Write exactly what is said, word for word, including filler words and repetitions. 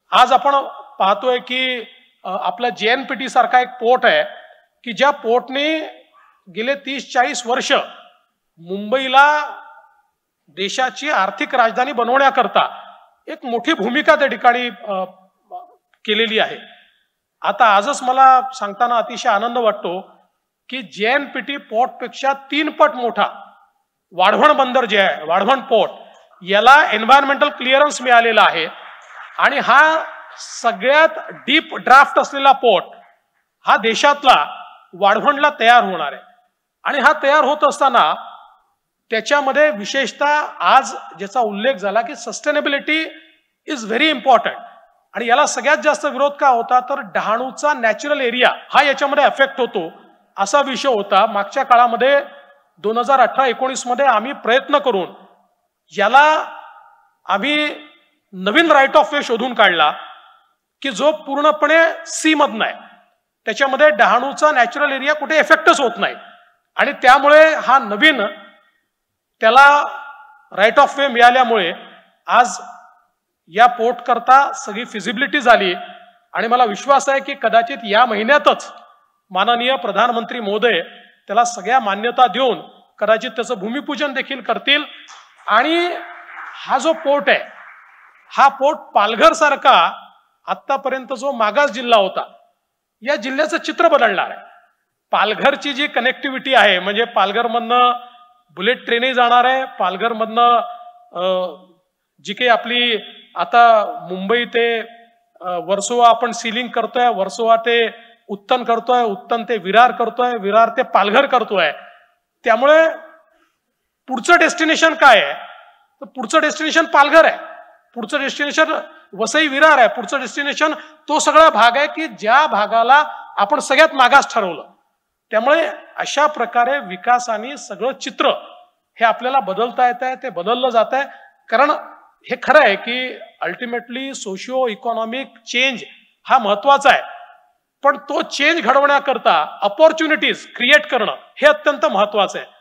आज आपण पाहतोय की आपला जेएनपीटी सारखा एक पोर्ट आहे की ज्या पोर्टने गेले तीस चाळीस वर्ष मुंबईला देशाची आर्थिक राजधानी बनवण्याकरता एक मोठी भूमिका त्या ठिकाणी केलेली आहे। आता आजच मला सांगताना अतिशय आनंद वाटतो की जेएनपीटी पोर्ट पेक्षा तीन पट मोठा वाढवण बंदर जे आहे, वाढवण पोर्ट, याला एन्व्हायरमेंटल क्लिअरन्स मिळालेला आहे आणि हा सगळ्यात डीप ड्राफ्ट असलेला पोर्ट हा देशातला वाढवणला तयार होणार आहे। आणि हा तयार होत असताना त्याच्यामध्ये विशेषतः आज ज्याचा उल्लेख झाला की सस्टेनेबिलिटी इज व्हेरी इम्पॉर्टंट, आणि याला सगळ्यात जास्त विरोध का होता तर डहाणूचा नॅचरल एरिया हा याच्यामध्ये अफेक्ट होतो असा विषय होता। मागच्या काळामध्ये दोन हजार अठरा एकोणीस मध्ये आम्ही प्रयत्न करून याला आम्ही नवीन राईट ऑफ वे शोधून काढला की जो पूर्णपणे सी मधनं आहे, त्याच्यामध्ये डहाणूचा नॅचरल एरिया कुठे इफेक्टच होत नाही, आणि त्यामुळे हा नवीन त्याला राईट ऑफ वे मिळाल्यामुळे आज या पोर्ट करता सगळी फिजिबिलिटी झाली। आणि मला विश्वास आहे की कदाचित या महिन्यातच माननीय प्रधानमंत्री महोदय त्याला सगळ्या मान्यता देऊन कदाचित त्याचं भूमिपूजन देखील करतील। आणि हा जो पोर्ट आहे हा पोर्ट पालघर सारखा आतापर्यंत जो मागास जिल्हा होता या जिल्ह्याचं चित्र बदलणार आहे। पालघरची जी कनेक्टिव्हिटी आहे, म्हणजे पालघरमधनं बुलेट ट्रेनही जाणार आहे, पालघरमधनं जी काही आपली आता मुंबई ते वर्सोवा आपण सीलिंग करतोय, वर्सोवा ते उत्तन करतोय, उत्तन ते विरार करतोय, विरार ते पालघर करतोय, त्यामुळे पुढचं डेस्टिनेशन काय आहे तर पुढचं डेस्टिनेशन पालघर आहे, पुढचं डेस्टिनेशन वसई विरार आहे, पुढचं डेस्टिनेशन तो सगळा भाग आहे की ज्या भागाला आपण सगळ्यात मागास ठरवलं। त्यामुळे अशा प्रकारे विकासाने सगळं चित्र हे आपल्याला बदलता येत आहे, ते बदललं जात आहे। कारण हे खरं आहे की अल्टिमेटली सोशिओ इकॉनॉमिक चेंज हा महत्वाचा आहे, पण तो चेंज घडवण्याकरता अपॉर्च्युनिटीज क्रिएट करणं हे अत्यंत महत्वाचं आहे।